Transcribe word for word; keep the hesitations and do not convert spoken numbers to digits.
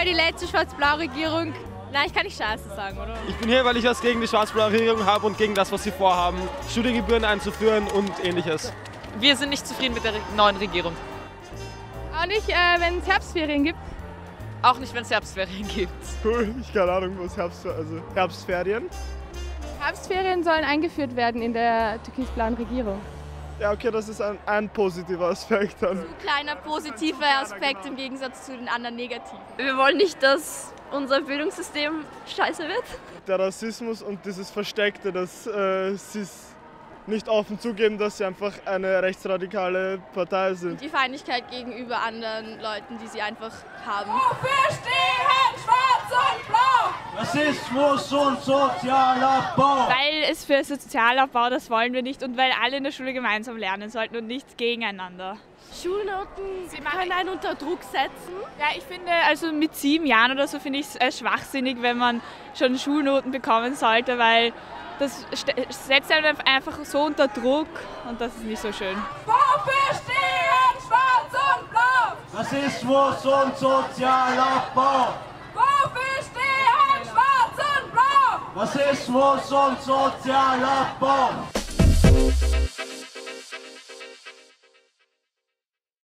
die letzte Schwarz-Blau-Regierung, nein, ich kann nicht Scheiße sagen, oder? Ich bin hier, weil ich was gegen die schwarz-blaue Regierung habe und gegen das, was sie vorhaben, Studiengebühren einzuführen und ähnliches. Wir sind nicht zufrieden mit der neuen Regierung. Auch nicht, äh, wenn es Herbstferien gibt. Auch nicht, wenn es Herbstferien gibt. Cool, ich keine Ahnung, was Herbst, also Herbstferien. Herbstferien sollen eingeführt werden in der türkis-blauen Regierung. Ja, okay, das ist ein, ein positiver Aspekt dann. Kleiner positiver Aspekt im Gegensatz zu den anderen negativen. Wir wollen nicht, dass unser Bildungssystem scheiße wird. Der Rassismus und dieses Versteckte, dass äh, sie es nicht offen zugeben, dass sie einfach eine rechtsradikale Partei sind. Die Feindlichkeit gegenüber anderen Leuten, die sie einfach haben. Wofür stehen Schwarz und Blau? Rassismus und Sozialabbau. Weil es für Sozialabbau, das wollen wir nicht und weil alle in der Schule gemeinsam lernen sollten und nicht gegeneinander. Schulnoten, sie können einen unter Druck setzen. Ja, ich finde, also mit sieben Jahren oder so finde ich es äh, schwachsinnig, wenn man schon Schulnoten bekommen sollte, weil das setzt einen einfach so unter Druck und das ist nicht so schön. Wofür stehen Schwarz und Blau? Rassismus und Sozialabbau. Wofür stehen Schwarz und Blau? Rassismus und Sozialabbau.